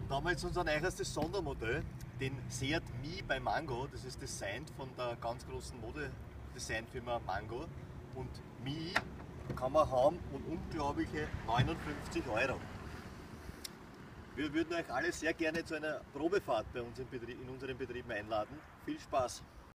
Da haben wir jetzt unser neuestes Sondermodell, den Seat Mii bei Mango. Das ist designt von der ganz großen Modedesignfirma Mango. Und Mii kann man haben um unglaubliche 59 Euro. Wir würden euch alle sehr gerne zu einer Probefahrt bei uns in unseren Betrieben einladen. Viel Spaß!